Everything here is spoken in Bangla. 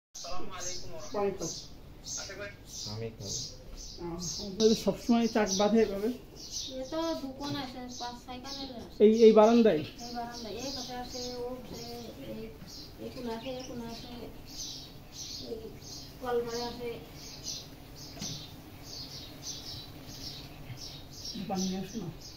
সবসময় চাক বাঁধে এভাবে তো দোকান আছে 5-6 এই বারান্দায় এই পাশে আছে এই কোণ আছে কলঘরে আছে পানি আসে না।